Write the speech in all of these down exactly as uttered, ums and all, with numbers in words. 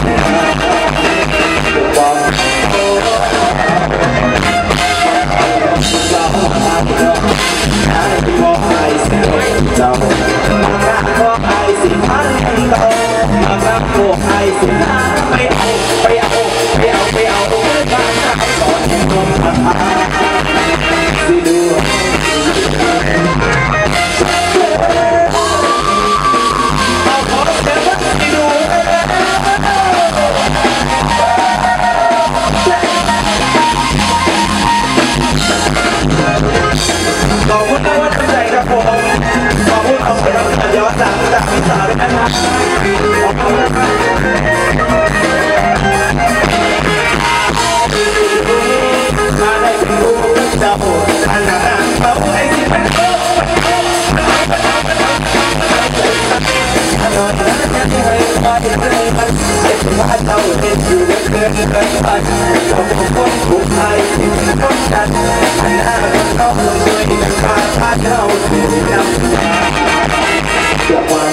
ขอบคุณนะว่าตั้งใจครับผมขอบคุณเอาไปทำย้อนหลังจากพิสาด้วยนะครับขอบคุณนะครับมาได้เป็นผู้เจ้าอันนั้นเอาไอ้ที่เป็นโอ้นอนแล้วจะที่ให้มาที่ไหนมันเจ็บว่าเจ้าเด็กอยู่เด็กเกินเกินไปผมคนผู้ชายที่เป็นคนกันอันนั้นก็ลงเลยมาพาเจ้าถึงนำเกี่ยวกับ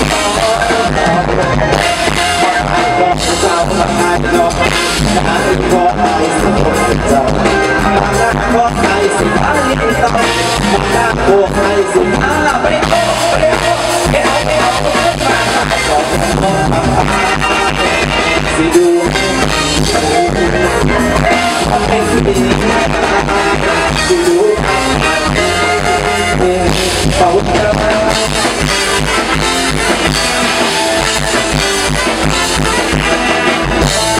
เจ้ามาหาเนาะหาก็ให้สมเจ้าหาก็ให้สิอาลิตองหาก็ให้สิอาไปโอ้ไปโอ้ไปเอาไปเอามาก็สิดูเป็นสิ่งที่ดู